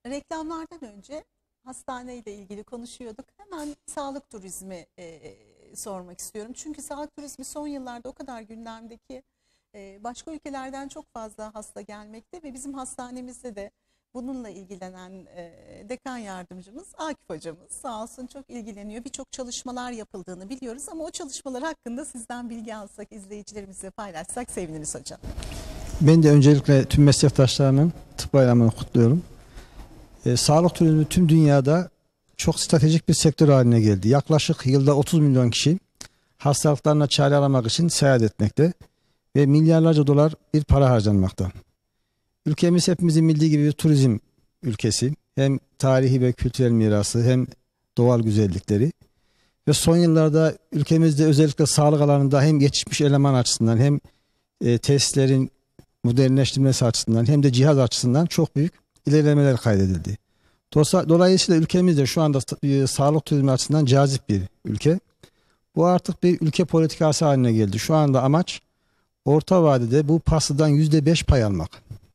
Reklamlardan önce hastaneyle ilgili konuşuyorduk. Hemen sağlık turizmi sormak istiyorum. Çünkü sağlık turizmi son yıllarda o kadar gündemde ki başka ülkelerden çok fazla hasta gelmekte ve bizim hastanemizde de bununla ilgilenen dekan yardımcımız Akif hocamız sağ olsun çok ilgileniyor. Birçok çalışmalar yapıldığını biliyoruz ama o çalışmalar hakkında sizden bilgi alsak, izleyicilerimizle paylaşsak seviniriz hocam. Ben de öncelikle tüm meslektaşlarımın tıp bayramını kutluyorum. Sağlık turizmi tüm dünyada çok stratejik bir sektör haline geldi. Yaklaşık yılda 30 milyon kişi hastalıklarına çare aramak için seyahat etmekte ve milyarlarca dolar bir para harcanmakta. Ülkemiz hepimizin bildiği gibi bir turizm ülkesi. Hem tarihi ve kültürel mirası hem doğal güzellikleri. Ve son yıllarda ülkemizde özellikle sağlık alanında hem yetişmiş eleman açısından hem tesislerin modernleştirilmesi açısından hem de cihaz açısından çok büyük ilerlemeler kaydedildi. Dolayısıyla ülkemizde şu anda sağlık turizmi açısından cazip bir ülke. Bu artık bir ülke politikası haline geldi. Şu anda amaç orta vadede bu pastadan %5 pay almak.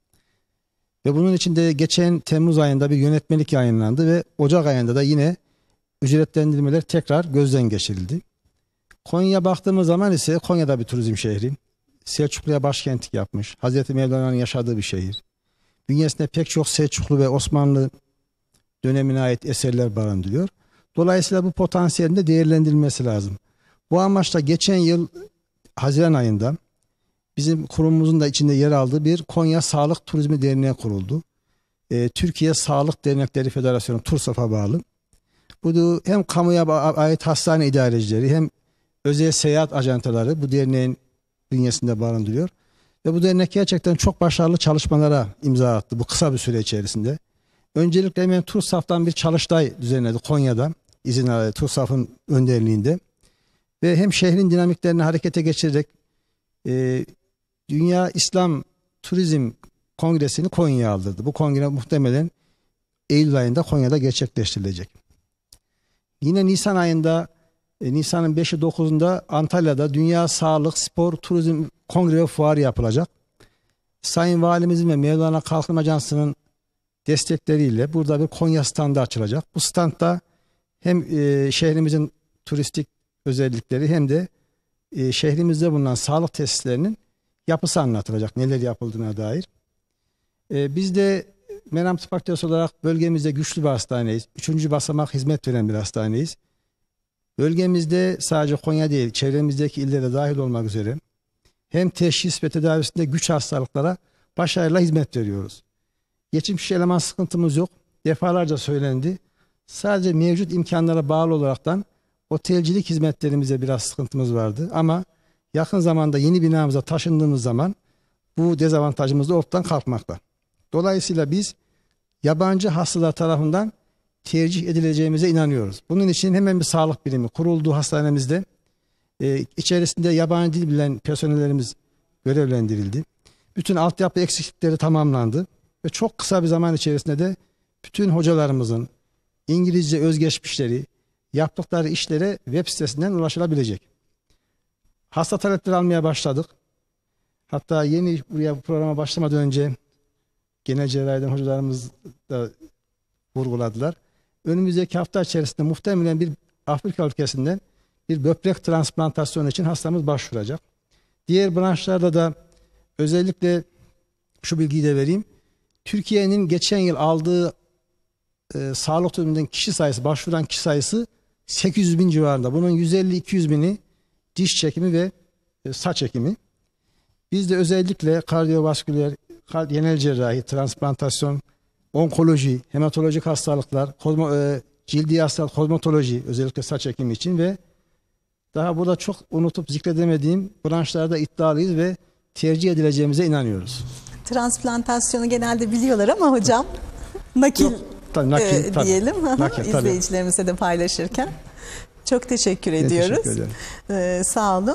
Ve bunun için de geçen Temmuz ayında bir yönetmelik yayınlandı ve Ocak ayında da yine ücretlendirmeler tekrar gözden geçirildi. Konya'ya baktığımız zaman ise Konya'da bir turizm şehri. Selçuklu'ya başkentlik yapmış. Hazreti Mevlana'nın yaşadığı bir şehir. Bünyesinde pek çok Selçuklu ve Osmanlı dönemine ait eserler barındırıyor. Dolayısıyla bu potansiyelin de değerlendirilmesi lazım. Bu amaçla geçen yıl Haziran ayında bizim kurumumuzun da içinde yer aldığı bir Konya Sağlık Turizmi Derneği kuruldu. Türkiye Sağlık Dernekleri Federasyonu TURSAF'a bağlı. Bu hem kamuya ait hastane idarecileri hem özel seyahat ajantaları bu derneğin bünyesinde barındırıyor. Ve bu dernek gerçekten çok başarılı çalışmalara imza attı bu kısa bir süre içerisinde. Öncelikle hemen TURSAF'tan bir çalıştay düzenledi Konya'da. İzin aldı TURSAF'ın önderliğinde. Ve hem şehrin dinamiklerini harekete geçirerek Dünya İslam Turizm Kongresi'ni Konya'ya aldırdı. Bu kongre muhtemelen Eylül ayında Konya'da gerçekleştirilecek. Yine Nisan ayında Nisan'ın 5'i 9'unda Antalya'da Dünya Sağlık, Spor, Turizm Kongre ve Fuarı yapılacak. Sayın Valimizin ve Mevlana Kalkınma Ajansı'nın destekleriyle burada bir Konya standı açılacak. Bu standta hem şehrimizin turistik özellikleri hem de şehrimizde bulunan sağlık tesislerinin yapısı anlatılacak. Neler yapıldığına dair. Biz de Meram Tıp Fakültesi olarak bölgemizde güçlü bir hastaneyiz. 3. basamak hizmet veren bir hastaneyiz. Bölgemizde sadece Konya değil, çevremizdeki illere dahil olmak üzere hem teşhis ve tedavisinde güç hastalıklara başarıyla hizmet veriyoruz. Geçmiş eleman sıkıntımız yok. Defalarca söylendi. Sadece mevcut imkanlara bağlı olaraktan otelcilik hizmetlerimize biraz sıkıntımız vardı. Ama yakın zamanda yeni binamıza taşındığımız zaman bu dezavantajımız da ortadan kalkmakta. Dolayısıyla biz yabancı hastalar tarafından tercih edileceğimize inanıyoruz. Bunun için hemen bir sağlık birimi kuruldu hastanemizde. İçerisinde yabancı dil bilen personellerimiz görevlendirildi. Bütün altyapı eksiklikleri tamamlandı. Ve çok kısa bir zaman içerisinde de bütün hocalarımızın İngilizce özgeçmişleri, yaptıkları işlere web sitesinden ulaşılabilecek. Hasta talepleri almaya başladık. Hatta yeni buraya programa başlamadan önce genel cerrahiden hocalarımız da vurguladılar. Önümüzdeki hafta içerisinde muhtemelen bir Afrika ülkesinden bir böbrek transplantasyonu için hastamız başvuracak. Diğer branşlarda da özellikle şu bilgiyi de vereyim. Türkiye'nin geçen yıl aldığı sağlık turizminden kişi sayısı, başvuran kişi sayısı 800 bin civarında. Bunun 150-200 bini diş çekimi ve saç ekimi. Biz de özellikle kardiyovasküler, genel cerrahi, transplantasyon, onkoloji, hematolojik hastalıklar, cildi hastalık, kozmetoloji özellikle saç ekimi için ve daha burada çok unutup zikredemediğim branşlarda iddialıyız ve tercih edileceğimize inanıyoruz. Transplantasyonu genelde biliyorlar ama hocam nakil, diyelim nakil, izleyicilerimize de paylaşırken. Çok teşekkür ediyoruz. Teşekkür sağ olun.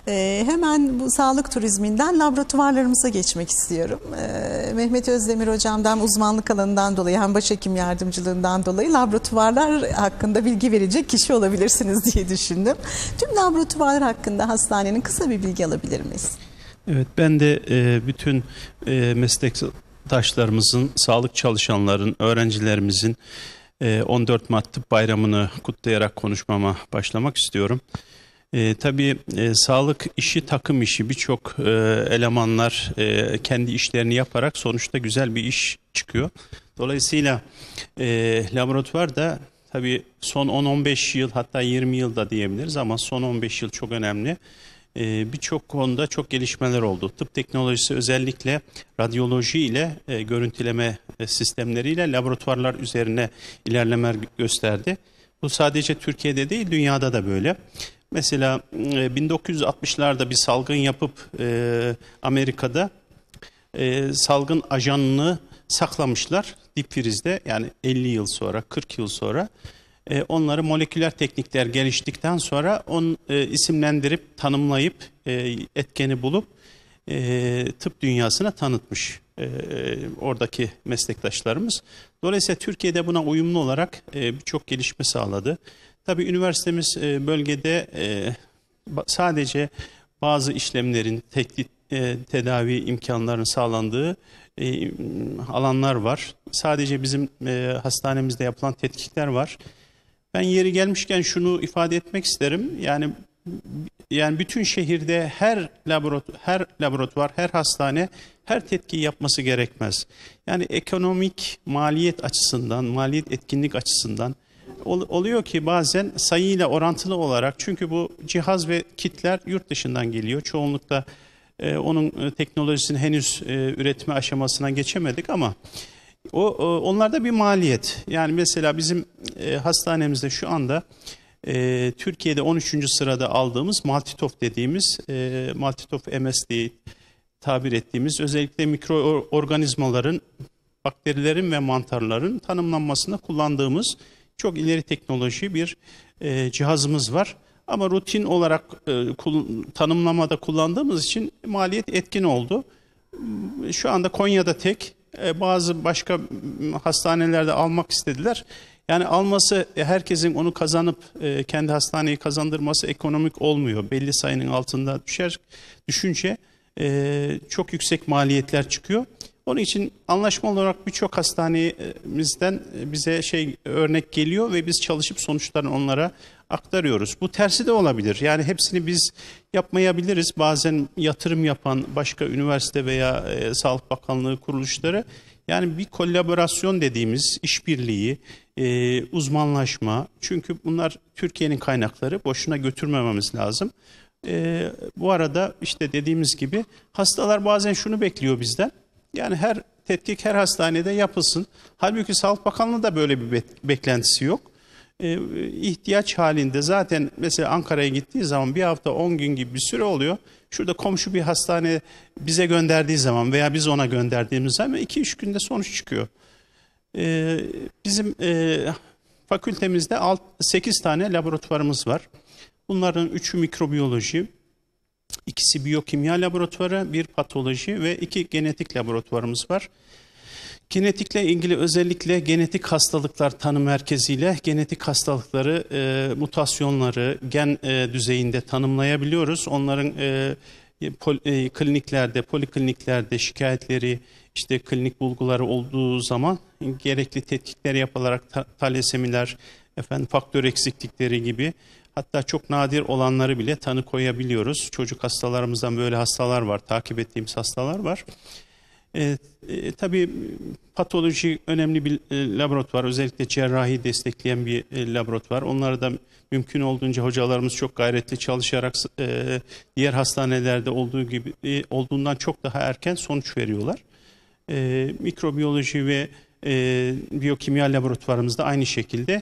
Hemen bu sağlık turizminden laboratuvarlarımıza geçmek istiyorum. Mehmet Özdemir hocamdan uzmanlık alanından dolayı hem başhekim yardımcılığından dolayı laboratuvarlar hakkında bilgi verecek kişi olabilirsiniz diye düşündüm. Tüm laboratuvarlar hakkında hastanenin kısa bir bilgi alabilir miyiz? Evet, ben de bütün meslektaşlarımızın, sağlık çalışanların, öğrencilerimizin 14 Mart Tıp Bayramı'nı kutlayarak konuşmama başlamak istiyorum. Tabii sağlık işi takım işi, birçok elemanlar kendi işlerini yaparak sonuçta güzel bir iş çıkıyor. Dolayısıyla laboratuvar da tabii son 10-15 yıl, hatta 20 yılda diyebiliriz ama son 15 yıl çok önemli. Birçok konuda çok gelişmeler oldu. Tıp teknolojisi özellikle radyoloji ile görüntüleme sistemleriyle laboratuvarlar üzerine ilerlemeler gösterdi. Bu sadece Türkiye'de değil, dünyada da böyle. Mesela 1960'larda bir salgın yapıp Amerika'da salgın ajanını saklamışlar dipfrizde, yani 50 yıl sonra, 40 yıl sonra. Onları moleküler teknikler geliştikten sonra onu isimlendirip, tanımlayıp, etkeni bulup tıp dünyasına tanıtmış oradaki meslektaşlarımız. Dolayısıyla Türkiye'de buna uyumlu olarak birçok gelişme sağladı. Tabii üniversitemiz bölgede sadece bazı işlemlerin tedavi imkanlarının sağlandığı alanlar var. Sadece bizim hastanemizde yapılan tetkikler var. Ben yeri gelmişken şunu ifade etmek isterim. Yani bütün şehirde her laboratuvar, her hastane her tetkiyi yapması gerekmez. Yani ekonomik maliyet açısından, maliyet etkinlik açısından oluyor ki bazen sayıyla orantılı olarak, çünkü bu cihaz ve kitler yurt dışından geliyor. Çoğunlukla onun teknolojisini henüz üretme aşamasına geçemedik ama onlarda bir maliyet. Yani mesela bizim hastanemizde şu anda Türkiye'de 13. sırada aldığımız Multitof dediğimiz, Multitof MS diye tabir ettiğimiz, özellikle mikroorganizmaların, bakterilerin ve mantarların tanımlanmasında kullandığımız çok ileri teknoloji bir cihazımız var. Ama rutin olarak tanımlamada kullandığımız için maliyet etkin oldu. Şu anda Konya'da tek, bazı başka hastanelerde almak istediler. Yani alması, herkesin onu kazanıp kendi hastaneyi kazandırması ekonomik olmuyor. Belli sayının altında düşünce çok yüksek maliyetler çıkıyor. Onun için anlaşma olarak birçok hastanemizden bize örnek geliyor ve biz çalışıp sonuçlarını onlara aktarıyoruz. Bu tersi de olabilir. Yani hepsini biz yapmayabiliriz. Bazen yatırım yapan başka üniversite veya Sağlık Bakanlığı kuruluşları, yani bir kolaborasyon dediğimiz işbirliği, uzmanlaşma. Çünkü bunlar Türkiye'nin kaynakları, boşuna götürmememiz lazım. Bu arada işte dediğimiz gibi hastalar bazen şunu bekliyor bizden. Yani her tetkik her hastanede yapılsın. Halbuki Sağlık Bakanlığı da böyle bir beklentisi yok. İhtiyaç halinde zaten mesela Ankara'ya gittiği zaman bir hafta 10 gün gibi bir süre oluyor. Şurada komşu bir hastane bize gönderdiği zaman veya biz ona gönderdiğimiz zaman 2-3 günde sonuç çıkıyor. Bizim fakültemizde 8 tane laboratuvarımız var. Bunların 3'ü mikrobiyoloji, 2'si biyokimya laboratuvarı, 1 patoloji ve 2 genetik laboratuvarımız var. Genetikle ilgili özellikle genetik hastalıklar tanı merkeziyle genetik hastalıkları, mutasyonları gen düzeyinde tanımlayabiliyoruz. Onların kliniklerde, polikliniklerde şikayetleri, işte klinik bulguları olduğu zaman gerekli tetkikler yapılarak talasemiler, faktör eksiklikleri gibi, hatta çok nadir olanları bile tanı koyabiliyoruz. Çocuk hastalarımızdan böyle hastalar var, takip ettiğimiz hastalar var. Tabii patoloji önemli bir laboratuvar, özellikle cerrahi destekleyen bir laboratuvar. Onları da mümkün olduğunca hocalarımız çok gayretli çalışarak diğer hastanelerde olduğundan çok daha erken sonuç veriyorlar. Mikrobiyoloji ve biyokimya laboratuvarımızda aynı şekilde.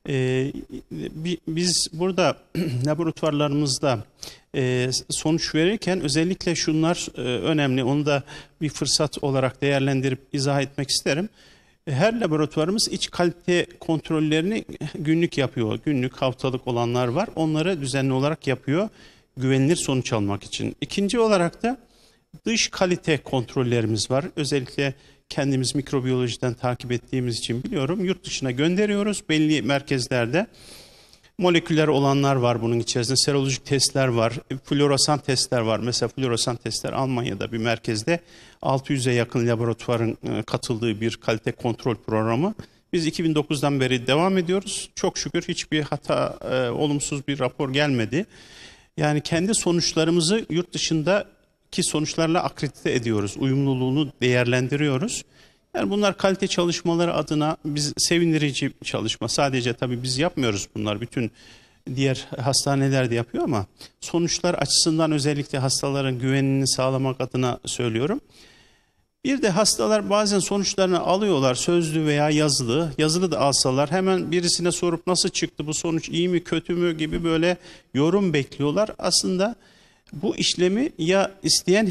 Biz burada laboratuvarlarımızda sonuç verirken özellikle şunlar önemli. Onu da bir fırsat olarak değerlendirip izah etmek isterim. Her laboratuvarımız iç kalite kontrollerini günlük yapıyor. Günlük, haftalık olanlar var. Onları düzenli olarak yapıyor güvenilir sonuç almak için. İkinci olarak da dış kalite kontrollerimiz var. Özellikle kendimiz mikrobiyolojiden takip ettiğimiz için biliyorum. Yurt dışına gönderiyoruz belli merkezlerde. Moleküler olanlar var bunun içerisinde. Serolojik testler var. Floresan testler var. Mesela floresan testler Almanya'da bir merkezde 600'e yakın laboratuvarın katıldığı bir kalite kontrol programı. Biz 2009'dan beri devam ediyoruz. Çok şükür hiçbir hata, olumsuz bir rapor gelmedi. Yani kendi sonuçlarımızı yurt dışındaki sonuçlarla akredite ediyoruz. Uyumluluğunu değerlendiriyoruz. Yani bunlar kalite çalışmaları adına biz sevindirici çalışma. Sadece tabii biz yapmıyoruz bunlar. Bütün diğer hastaneler de yapıyor ama sonuçlar açısından özellikle hastaların güvenini sağlamak adına söylüyorum. Bir de hastalar bazen sonuçlarını alıyorlar, sözlü veya yazılı. Yazılı da alsalar hemen birisine sorup nasıl çıktı bu sonuç, iyi mi kötü mü gibi böyle yorum bekliyorlar. Aslında bu işlemi ya isteyen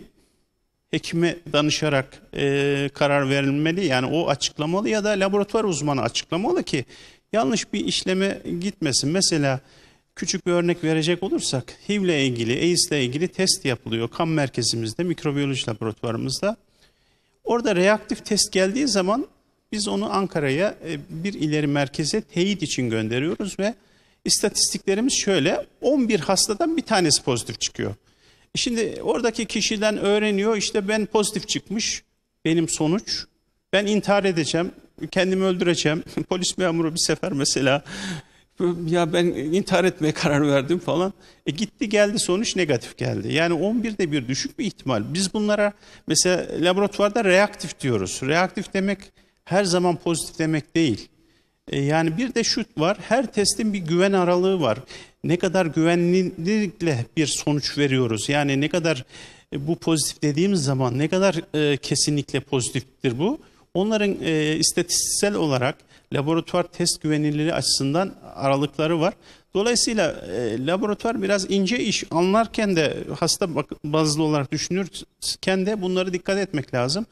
hekime danışarak karar verilmeli, yani o açıklamalı ya da laboratuvar uzmanı açıklamalı ki yanlış bir işleme gitmesin. Mesela küçük bir örnek verecek olursak HIV ile ilgili, AIDS ile ilgili test yapılıyor kan merkezimizde, mikrobiyoloji laboratuvarımızda. Orada reaktif test geldiği zaman biz onu Ankara'ya bir ileri merkeze teyit için gönderiyoruz ve istatistiklerimiz şöyle: 11 hastadan bir tanesi pozitif çıkıyor. Şimdi oradaki kişiden öğreniyor, işte ben pozitif çıkmış, benim sonuç, ben intihar edeceğim, kendimi öldüreceğim. Polis memuru bir sefer mesela, ya ben intihar etmeye karar verdim falan. Gitti geldi sonuç negatif geldi. Yani 11'de bir düşük bir ihtimal. Biz bunlara mesela laboratuvarda reaktif diyoruz. Reaktif demek her zaman pozitif demek değil. Yani bir de şu var, her testin bir güven aralığı var. Ne kadar güvenlilikle bir sonuç veriyoruz. Yani ne kadar bu pozitif dediğimiz zaman ne kadar kesinlikle pozitiftir bu. Onların istatistiksel olarak laboratuvar test güvenilirliği açısından aralıkları var. Dolayısıyla laboratuvar biraz ince iş, anlarken de hasta bazlı olarak düşünürken de bunları dikkat etmek lazım.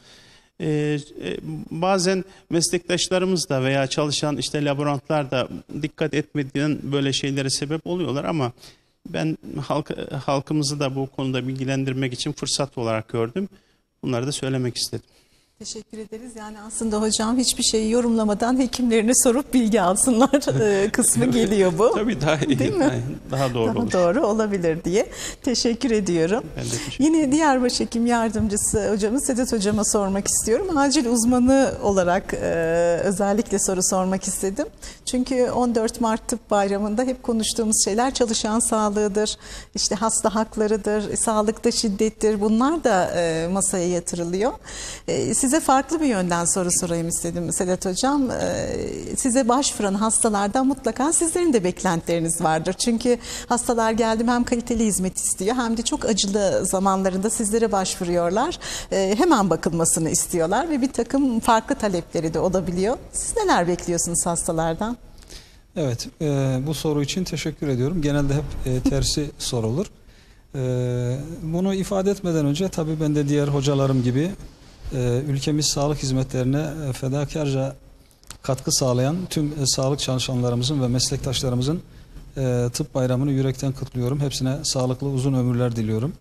Bazen meslektaşlarımız da veya çalışan işte laborantlar da dikkat etmediğinden böyle şeylere sebep oluyorlar ama ben halkımızı da bu konuda bilgilendirmek için fırsat olarak gördüm. Bunları da söylemek istedim. Teşekkür ederiz. Yani aslında hocam hiçbir şeyi yorumlamadan hekimlerine sorup bilgi alsınlar kısmı geliyor bu. Tabii daha iyi. Değil mi? Daha doğru olur. Doğru olabilir diye. Teşekkür ediyorum. Ben de teşekkür Yine diğer başhekim yardımcısı hocamız Sedat hocama sormak istiyorum. Acil uzmanı olarak özellikle soru sormak istedim. Çünkü 14 Mart Tıp Bayramı'nda hep konuştuğumuz şeyler çalışan sağlığıdır, işte hasta haklarıdır, sağlıkta şiddettir. Bunlar da masaya yatırılıyor. Size farklı bir yönden soru sorayım istedim Sedat hocam. Size başvuran hastalardan mutlaka sizlerin de beklentileriniz vardır. Çünkü hastalar geldim hem kaliteli hizmet istiyor hem de çok acılı zamanlarında sizlere başvuruyorlar. Hemen bakılmasını istiyorlar ve bir takım farklı talepleri de olabiliyor. Siz neler bekliyorsunuz hastalardan? Evet, bu soru için teşekkür ediyorum. Genelde hep tersi sorulur. Bunu ifade etmeden önce tabii ben de diğer hocalarım gibi ülkemiz sağlık hizmetlerine fedakarca katkı sağlayan tüm sağlık çalışanlarımızın ve meslektaşlarımızın tıp bayramını yürekten kutluyorum. Hepsine sağlıklı uzun ömürler diliyorum.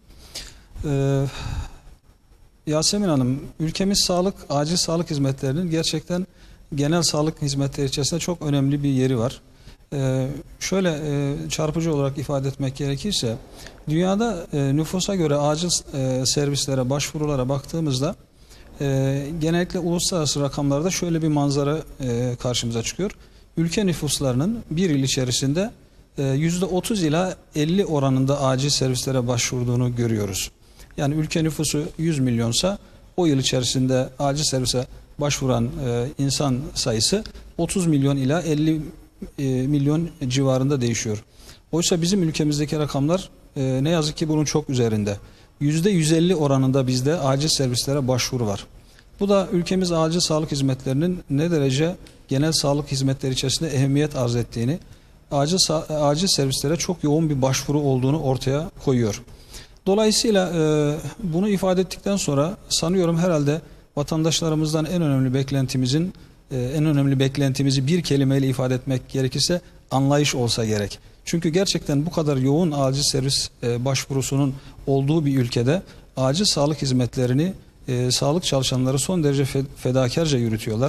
Yasemin Hanım, ülkemiz acil sağlık hizmetlerinin gerçekten genel sağlık hizmetleri içerisinde çok önemli bir yeri var. Şöyle çarpıcı olarak ifade etmek gerekirse, dünyada nüfusa göre acil servislere, başvurulara baktığımızda genellikle uluslararası rakamlarda şöyle bir manzara karşımıza çıkıyor. Ülke nüfuslarının bir yıl içerisinde %30 ila 50 oranında acil servislere başvurduğunu görüyoruz. Yani ülke nüfusu 100 milyonsa o yıl içerisinde acil servise başvuran insan sayısı 30 milyon ila 50 milyon civarında değişiyor. Oysa bizim ülkemizdeki rakamlar ne yazık ki bunun çok üzerinde. %150 oranında bizde acil servislere başvuru var. Bu da ülkemiz acil sağlık hizmetlerinin ne derece genel sağlık hizmetleri içerisinde ehemmiyet arz ettiğini, acil servislere çok yoğun bir başvuru olduğunu ortaya koyuyor. Dolayısıyla bunu ifade ettikten sonra sanıyorum herhalde vatandaşlarımızdan en önemli beklentimizi bir kelimeyle ifade etmek gerekirse anlayış olsa gerek. Çünkü gerçekten bu kadar yoğun acil servis başvurusunun olduğu bir ülkede acil sağlık hizmetlerini sağlık çalışanları son derece fedakarca yürütüyorlar.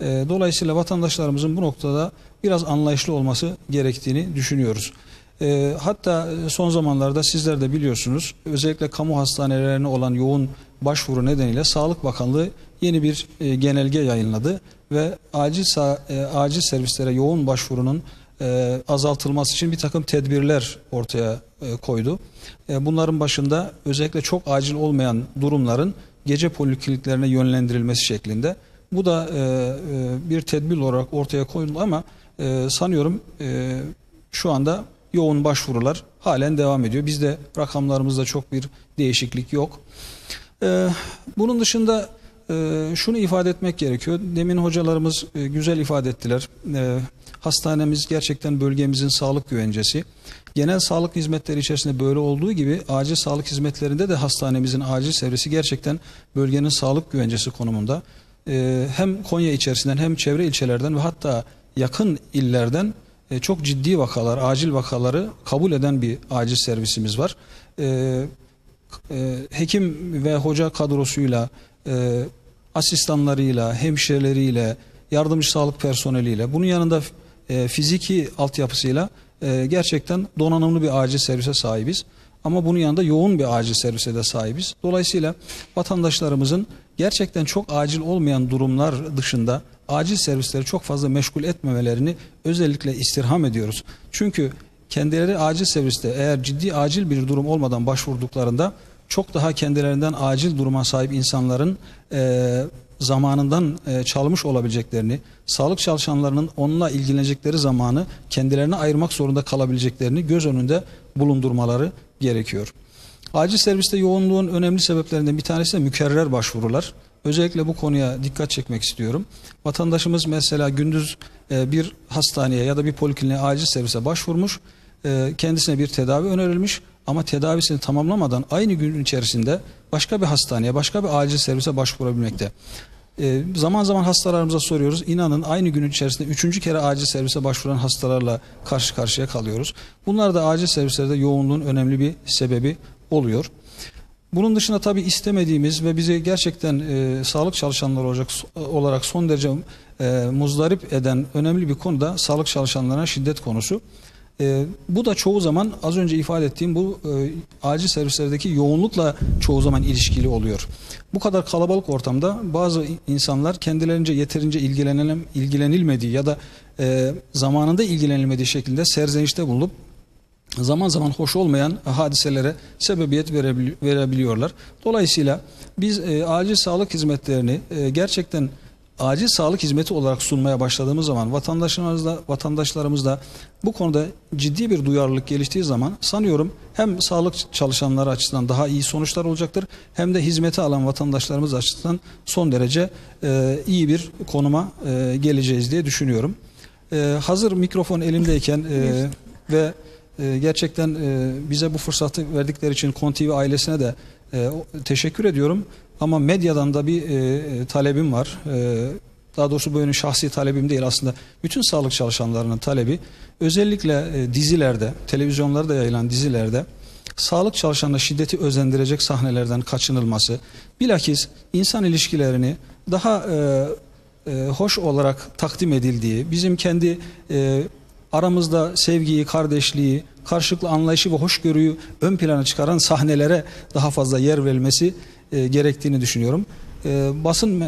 Dolayısıyla vatandaşlarımızın bu noktada biraz anlayışlı olması gerektiğini düşünüyoruz. Hatta son zamanlarda sizler de biliyorsunuz, özellikle kamu hastanelerine olan yoğun başvuru nedeniyle Sağlık Bakanlığı yeni bir genelge yayınladı ve acil servislere yoğun başvurunun azaltılması için bir takım tedbirler ortaya koydu. Bunların başında özellikle çok acil olmayan durumların gece polikliniklerine yönlendirilmesi şeklinde. Bu da bir tedbir olarak ortaya koyuldu ama sanıyorum şu anda yoğun başvurular halen devam ediyor. Bizde rakamlarımızda çok bir değişiklik yok. Bunun dışında şunu ifade etmek gerekiyor. Demin hocalarımız güzel ifade ettiler. Hastanemiz gerçekten bölgemizin sağlık güvencesi. Genel sağlık hizmetleri içerisinde böyle olduğu gibi acil sağlık hizmetlerinde de hastanemizin acil servisi gerçekten bölgenin sağlık güvencesi konumunda. Hem Konya içerisinden hem çevre ilçelerden ve hatta yakın illerden çok ciddi vakalar, acil vakaları kabul eden bir acil servisimiz var. Hekim ve hoca kadrosuyla, asistanlarıyla, hemşireleriyle, yardımcı sağlık personeliyle, bunun yanında fiziki altyapısıyla gerçekten donanımlı bir acil servise sahibiz. Ama bunun yanında yoğun bir acil servise de sahibiz. Dolayısıyla vatandaşlarımızın gerçekten çok acil olmayan durumlar dışında acil servisleri çok fazla meşgul etmemelerini özellikle istirham ediyoruz. Çünkü kendileri acil serviste eğer ciddi acil bir durum olmadan başvurduklarında çok daha kendilerinden acil duruma sahip insanların zamanından çalmış olabileceklerini, sağlık çalışanlarının onunla ilgilenecekleri zamanı kendilerine ayırmak zorunda kalabileceklerini göz önünde bulundurmaları gerekiyor. Acil serviste yoğunluğun önemli sebeplerinden bir tanesi de mükerrer başvurular. Özellikle bu konuya dikkat çekmek istiyorum. Vatandaşımız mesela gündüz bir hastaneye ya da bir polikliniğe acil servise başvurmuş, kendisine bir tedavi önerilmiş ama tedavisini tamamlamadan aynı gün içerisinde başka bir hastaneye, başka bir acil servise başvurabilmekte. Zaman zaman hastalarımıza soruyoruz. İnanın aynı gün içerisinde 3. kere acil servise başvuran hastalarla karşı karşıya kalıyoruz. Bunlar da acil servislerde yoğunluğun önemli bir sebebi oluyor. Bunun dışında tabii istemediğimiz ve bizi gerçekten sağlık çalışanları olarak son derece muzdarip eden önemli bir konu da sağlık çalışanlarına şiddet konusu. Bu da çoğu zaman az önce ifade ettiğim bu acil servislerdeki yoğunlukla çoğu zaman ilişkili oluyor. Bu kadar kalabalık ortamda bazı insanlar kendilerince yeterince ilgilenilmediği ya da zamanında ilgilenilmediği şekilde serzenişte bulunup zaman zaman hoş olmayan hadiselere sebebiyet verebiliyorlar. Dolayısıyla biz acil sağlık hizmetlerini gerçekten acil sağlık hizmeti olarak sunmaya başladığımız zaman vatandaşlarımızda bu konuda ciddi bir duyarlılık geliştiği zaman sanıyorum hem sağlık çalışanları açısından daha iyi sonuçlar olacaktır hem de hizmeti alan vatandaşlarımız açısından son derece iyi bir konuma geleceğiz diye düşünüyorum. Hazır mikrofon elimdeyken ve gerçekten bize bu fırsatı verdikleri için KON TV ailesine de teşekkür ediyorum. Ama medyadan da bir talebim var. Daha doğrusu bu benim şahsi talebim değil, aslında bütün sağlık çalışanlarının talebi. Özellikle dizilerde, televizyonlarda yayılan dizilerde sağlık çalışanına şiddeti özendirecek sahnelerden kaçınılması, bilakis insan ilişkilerini daha hoş olarak takdim edildiği, bizim kendi aramızda sevgiyi, kardeşliği, karşılıklı anlayışı ve hoşgörüyü ön plana çıkaran sahnelere daha fazla yer verilmesi gerektiğini düşünüyorum. Basın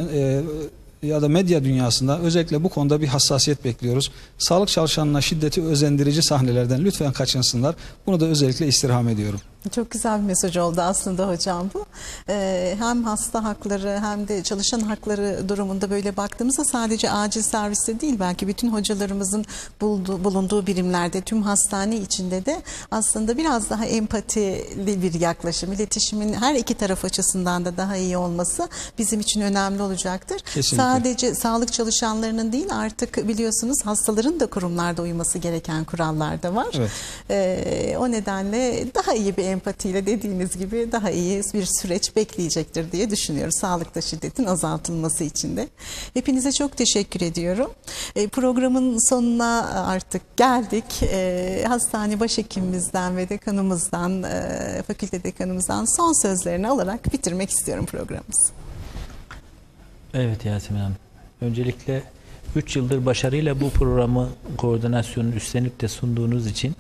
ya da medya dünyasında özellikle bu konuda bir hassasiyet bekliyoruz. Sağlık çalışanına şiddeti özendirici sahnelerden lütfen kaçınsınlar. Bunu da özellikle istirham ediyorum. Çok güzel bir mesaj oldu aslında hocam bu. Hem hasta hakları hem de çalışan hakları durumunda böyle baktığımızda sadece acil serviste değil, belki bütün hocalarımızın bulunduğu birimlerde, tüm hastane içinde de aslında biraz daha empatili bir yaklaşım, iletişimin her iki taraf açısından da daha iyi olması bizim için önemli olacaktır. Kesinlikle. Sadece sağlık çalışanlarının değil, artık biliyorsunuz hastaların da kurumlarda uyması gereken kurallar da var. Evet. O nedenle daha iyi bir empatiyle, dediğiniz gibi daha iyi bir süreç bekleyecektir diye düşünüyoruz. Sağlıkta şiddetin azaltılması için de. Hepinize çok teşekkür ediyorum. Programın sonuna artık geldik. Hastane başhekimimizden ve dekanımızdan, fakülte dekanımızdan son sözlerini alarak bitirmek istiyorum programımızı. Evet Yasemin Hanım. Öncelikle 3 yıldır başarıyla bu programı koordinasyonunu üstlenip de sunduğunuz için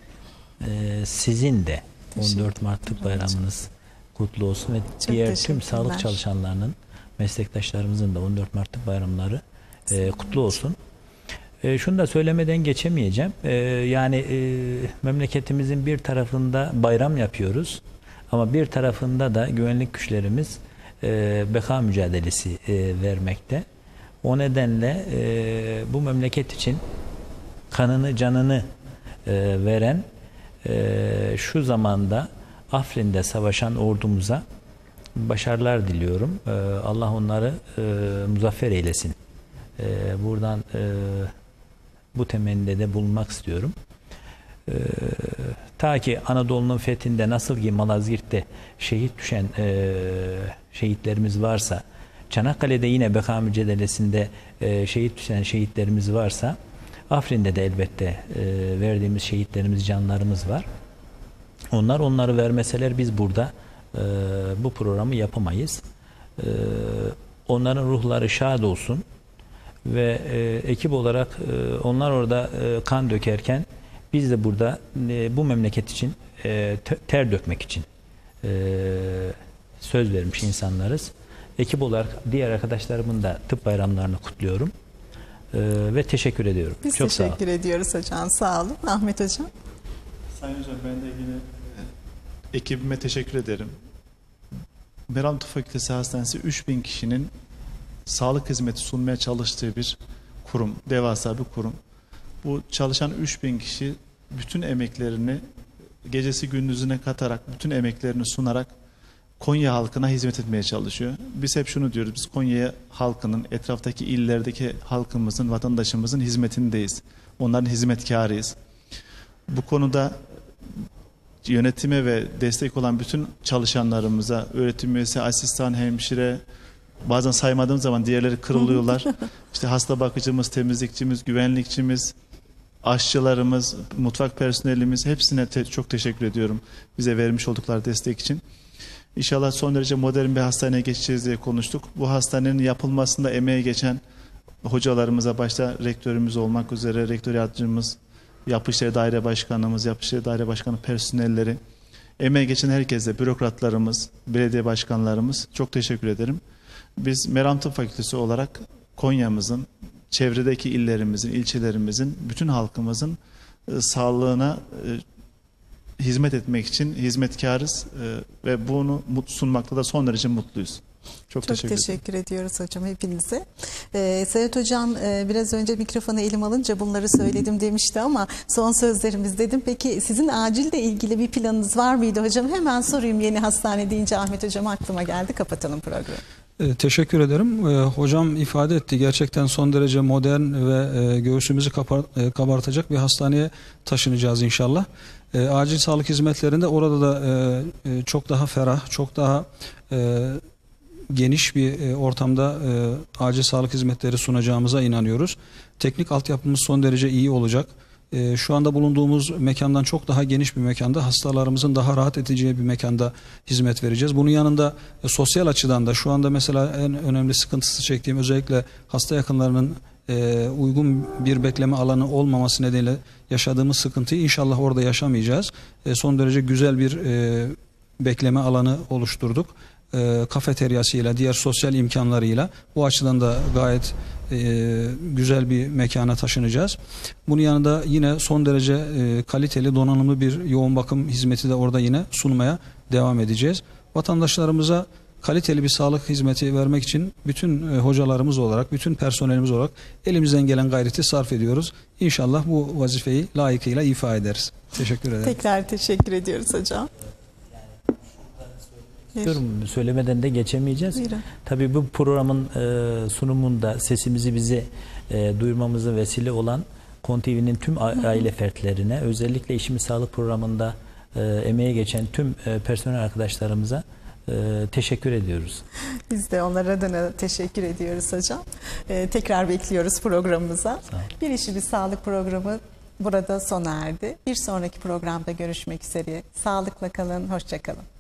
sizin de 14 Mart Tıp Bayramınız kutlu olsun ve diğer tüm sağlık çalışanlarının, meslektaşlarımızın da 14 Mart Tıp Bayramları kutlu olsun. Şunu da söylemeden geçemeyeceğim. Yani memleketimizin bir tarafında bayram yapıyoruz ama bir tarafında da güvenlik güçlerimiz beka mücadelesi vermekte. O nedenle bu memleket için kanını, canını veren şu zamanda Afrin'de savaşan ordumuza başarılar diliyorum. Allah onları muzaffer eylesin. Buradan bu temennide de bulunmak istiyorum. Ta ki Anadolu'nun fethinde nasıl ki Malazgirt'te şehit düşen şehitlerimiz varsa, Çanakkale'de yine beka mücadelesinde şehit düşen şehitlerimiz varsa, Afrin'de de elbette verdiğimiz şehitlerimiz, canlarımız var. Onları vermeseler biz burada bu programı yapamayız. Onların ruhları şad olsun ve ekip olarak onlar orada kan dökerken biz de burada bu memleket için ter dökmek için söz vermiş insanlarız. Ekip olarak diğer arkadaşlarımın da tıp bayramlarını kutluyorum ve teşekkür ediyorum. Biz çok teşekkür ediyoruz hocam. Sağ olun. Ahmet hocam. Sayın hocam, ben de yine ekibime teşekkür ederim. Meram Tıp Fakültesi Hastanesi 3000 kişinin sağlık hizmeti sunmaya çalıştığı bir kurum, devasa bir kurum. Bu çalışan 3000 kişi bütün emeklerini gecesi gündüzüne katarak, bütün emeklerini sunarak Konya halkına hizmet etmeye çalışıyor. Biz hep şunu diyoruz, biz Konya halkının, etraftaki illerdeki halkımızın, vatandaşımızın hizmetindeyiz. Onların hizmetkarıyız. Bu konuda yönetime ve destek olan bütün çalışanlarımıza, öğretim üyesi, asistan, hemşire, bazen saymadığım zaman diğerleri kırılıyorlar. İşte hasta bakıcımız, temizlikçimiz, güvenlikçimiz, aşçılarımız, mutfak personelimiz, hepsine çok teşekkür ediyorum bize vermiş oldukları destek için. İnşallah son derece modern bir hastaneye geçeceğiz diye konuştuk. Bu hastanenin yapılmasında emeği geçen hocalarımıza, başta rektörümüz olmak üzere, rektör yardımcımız, Yapı İşleri Daire Başkanımız, Yapı İşleri Daire Başkanı personelleri, emeği geçen herkese, bürokratlarımız, belediye başkanlarımız çok teşekkür ederim. Biz Meram Tıp Fakültesi olarak Konya'mızın, çevredeki illerimizin, ilçelerimizin, bütün halkımızın sağlığına hizmet etmek için hizmetkarız ve bunu sunmakta da son derece mutluyuz. Çok teşekkür ediyoruz hocam hepinize. Serhat hocam biraz önce mikrofonu elim alınca bunları söyledim demişti ama son sözlerimiz dedim. Peki sizin acilde ilgili bir planınız var mıydı hocam? Hemen sorayım, yeni hastane deyince Ahmet hocam aklıma geldi. Kapatalım programı. Teşekkür ederim. Hocam ifade etti. Gerçekten son derece modern ve göğsümüzü kabartacak bir hastaneye taşınacağız inşallah. Acil sağlık hizmetlerinde orada da çok daha ferah, çok daha geniş bir ortamda acil sağlık hizmetleri sunacağımıza inanıyoruz. Teknik altyapımız son derece iyi olacak. Şu anda bulunduğumuz mekandan çok daha geniş bir mekanda, hastalarımızın daha rahat edeceği bir mekanda hizmet vereceğiz. Bunun yanında sosyal açıdan da şu anda mesela en önemli sıkıntısı çektiğim, özellikle hasta yakınlarının uygun bir bekleme alanı olmaması nedeniyle yaşadığımız sıkıntıyı inşallah orada yaşamayacağız. Son derece güzel bir bekleme alanı oluşturduk. Kafeteryasıyla, diğer sosyal imkanlarıyla bu açıdan da gayet güzel bir mekana taşınacağız. Bunun yanında yine son derece kaliteli, donanımlı bir yoğun bakım hizmeti de orada yine sunmaya devam edeceğiz. Vatandaşlarımıza kaliteli bir sağlık hizmeti vermek için bütün hocalarımız olarak, bütün personelimiz olarak elimizden gelen gayreti sarf ediyoruz. İnşallah bu vazifeyi layıkıyla ifa ederiz. Teşekkür ederim. Tekrar teşekkür ediyoruz hocam. Söylemeden de geçemeyeceğiz. Buyurun. Tabii bu programın sunumunda sesimizi bize duyurmamıza vesile olan KON TV'nin tüm aile fertlerine, özellikle İşimiz Sağlık programında emeğe geçen tüm personel arkadaşlarımıza teşekkür ediyoruz. Biz de onlar adına teşekkür ediyoruz hocam. Tekrar bekliyoruz programımıza. Bir İşimiz Sağlık programı burada sona erdi. Bir sonraki programda görüşmek üzere. Sağlıkla kalın, hoşça kalın.